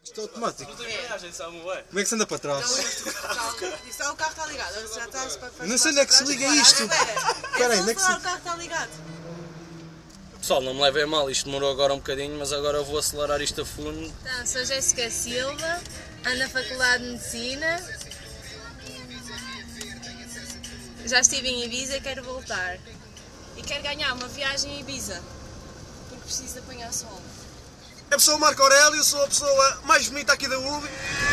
Isto é automático. Não tem embreagem, sabe, não é? Como é que se anda para trás? Só o carro está ligado. Já estás para fazer. Não sei onde é que se liga isto. Espera aí, onde é que se... O carro está ligado. Pessoal, não me levem a mal, isto demorou agora um bocadinho, mas agora eu vou acelerar isto a fundo. Então, sou Jéssica Silva, ando na Faculdade de Medicina. Já estive em Ibiza e quero voltar. E quero ganhar uma viagem em Ibiza, porque preciso de apanhar sol. Eu sou o Marco Aurélio, sou a pessoa mais bonita aqui da UB.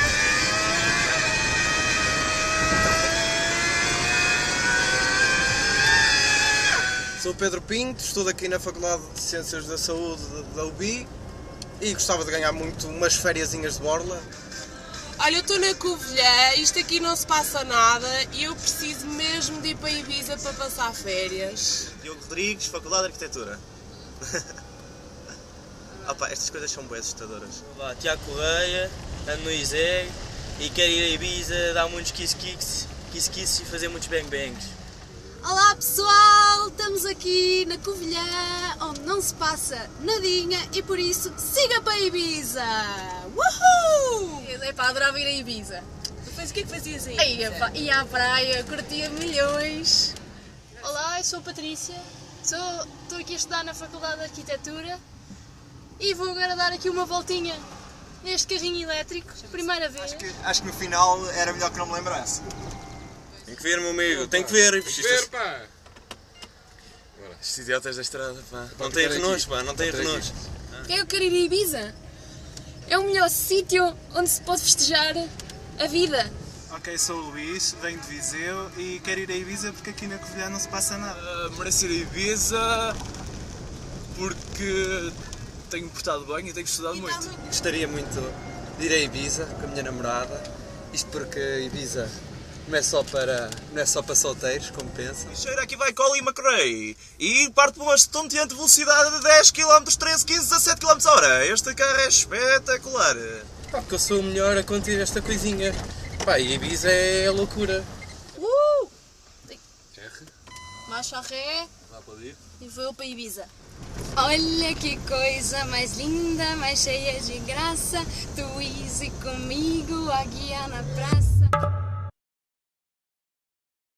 Sou o Pedro Pinto, estudo aqui na Faculdade de Ciências da Saúde da UBI e gostava de ganhar muito umas fériasinhas de borla. Olha, eu estou na Covilhã, isto aqui não se passa nada e eu preciso mesmo de ir para Ibiza para passar férias. Diogo Rodrigues, Faculdade de Arquitetura. Opa, estas coisas são bem assustadoras. Olá, Tiago Correia, ando no ISEG e quero ir a Ibiza, dar muitos kiss-kiss e fazer muitos bang-bangs. Olá pessoal, estamos aqui na Covilhã, onde não se passa nadinha e por isso siga para Ibiza! Uhul! Epá, adorava ir a Ibiza. Depois o que é que fazias aí? Ia à praia, curtia milhões. Olá, eu sou a Patrícia, estou aqui a estudar na Faculdade de Arquitetura e vou agora dar aqui uma voltinha neste carrinho elétrico, primeira vez. Acho que no final era melhor que não me lembrasse. Tem que ver, meu amigo, tem que ver. Pá! Estes idiotas da estrada, pá. Não tem renos, pá, não tem renos. Eu quero ir a Ibiza. É o melhor sítio onde se pode festejar a vida. Ok, sou o Luís, venho de Viseu e quero ir a Ibiza porque aqui na Covilhã não se passa nada. Merece ir a Ibiza porque tenho portado bem e tenho estudado muito. Gostaria muito de ir a Ibiza com a minha namorada. Isto porque Ibiza não é só para solteiros, como pensam. Cheira aqui vai Colin McRae e parte por uma estonteante velocidade de 10 km, 13, 15, 17 km/h. Este carro é espetacular. Pá, porque eu sou o melhor a conduzir esta coisinha. Pá, e Ibiza é loucura. Marcha ré e vou para Ibiza. Olha que coisa mais linda, mais cheia de graça, tu Easy comigo, a guia na praça.